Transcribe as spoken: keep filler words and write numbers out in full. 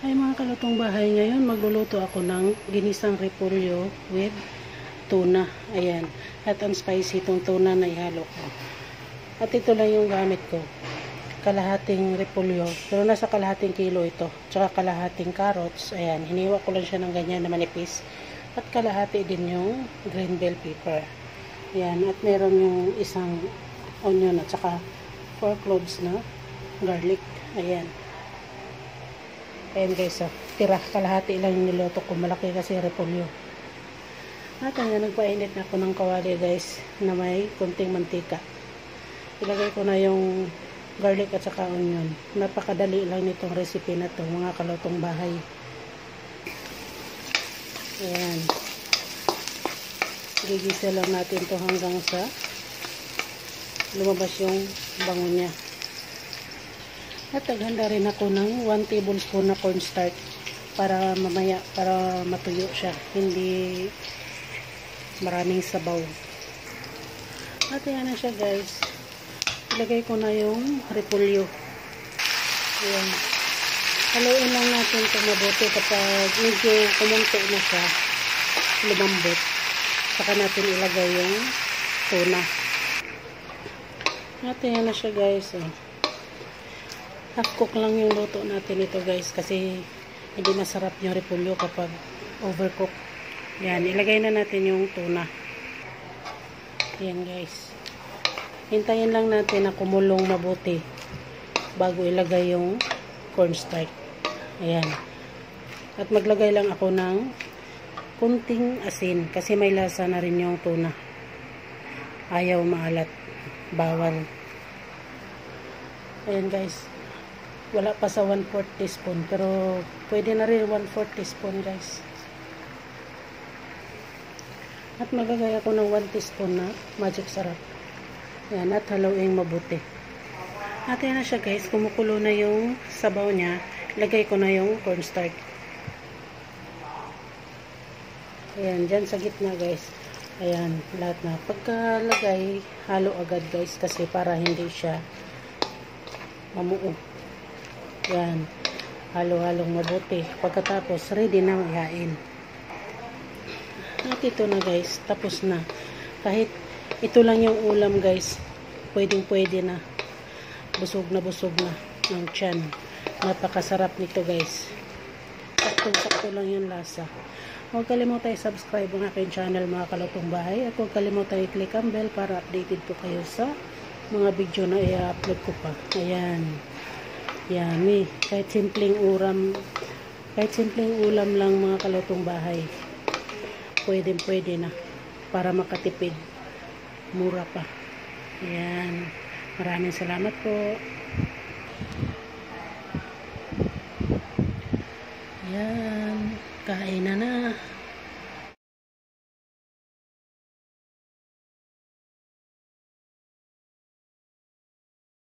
Hi mga kalutong bahay, ngayon magluluto ako ng ginisang repolyo with tuna. Ayan. Hot and spicy itong tuna na ihalo ko. At ito lang yung gamit ko. Kalahating repolyo. Pero nasa kalahating kilo ito. Tsaka kalahating carrots. Ayan. Hiniwa ko lang siya ng ganyan na manipis. At kalahati din yung green bell pepper. Ayan. At meron yung isang onion at saka four cloves na garlic. Ayan. Ayan guys, oh, tira, kalahati lang yung niluto ko. Malaki kasi repolyo. At ayan, nagpainit na ako ng kawali guys, na may kunting mantika. Ilagay ko na yung garlic at saka onion. Napakadali lang nitong recipe na to, mga kalutong bahay. Ayan. Gigisa lang natin to hanggang sa lumabas yung bango niya. At naghanda rin ako ng one tablespoon na cornstarch para mamaya, para matuyo siya. Hindi maraming sabaw. At yan na siya guys. Ilagay ko na yung repolyo. Ayan. Haluin lang natin ito mabuti kapag medyo kumunti na siya, lumambot. Saka natin ilagay yung tuna. At yan na siya guys. Oh. Half cook lang yung luto natin ito guys kasi hindi masarap yung repolyo kapag overcook. Yan, ilagay na natin yung tuna. Yan guys. Hintayin lang natin na kumulong mabuti bago ilagay yung cornstarch. Ayan. At maglagay lang ako ng kunting asin kasi may lasa na rin yung tuna. Ayaw maalat. Bawal. Ayan guys. Wala pa sa one fourth teaspoon. Pero pwede na rin one fourth teaspoon guys. At magagaya ko ng one teaspoon na magic sarap. Yan. At haluin mabuti. At yan na siya guys. Kumukulo na yung sabaw niya. Lagay ko na yung cornstarch. Ayan. Dyan sa gitna guys. Ayan. Lahat na. Pagkalagay, halo agad guys. Kasi para hindi siya mamuo. Yan. Halo-halong mabuti. Pagkatapos, ready na ihain. At ito na guys. Tapos na. Kahit ito lang yung ulam guys. Pwedeng pwede na. Busog na busog na. Ang tiyan. Napakasarap nito guys. Sakto-sakto lang yung lasa. Huwag kalimutan i-subscribe ang aking channel mga kalutong bahay. At huwag kalimutan i-click ang bell para updated po kayo sa mga video na i-upload ko pa. Ayan. Yummy. Kahit simpleng ulam, kahit simpleng ulam lang mga kalutong bahay. Pwede pwede na. Para makatipid. Mura pa. Ayan. Maraming salamat po. Ayan. Kain na na.